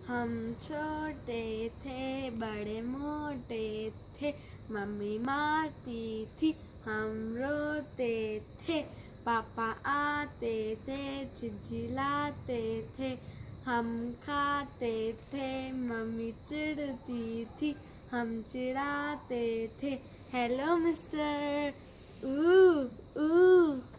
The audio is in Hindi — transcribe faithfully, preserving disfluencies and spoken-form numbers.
हम छोटे थे बड़े मोटे थे, मम्मी मारती थी हम रोते थे, पापा आते थे चिल्लाते थे, हम खाते थे मम्मी चिढ़ती थी हम चिढ़ाते थे। हेलो मिस्टर, ऊ ऊ